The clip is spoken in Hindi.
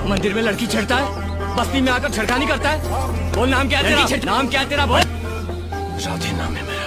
मंदिर में लड़की छेड़ता है, बस्ती में आकर छड़कानी करता है। बोल नाम क्या है तेरा? नाम क्या है तेरा? बोल। राधे नाम है मेरा।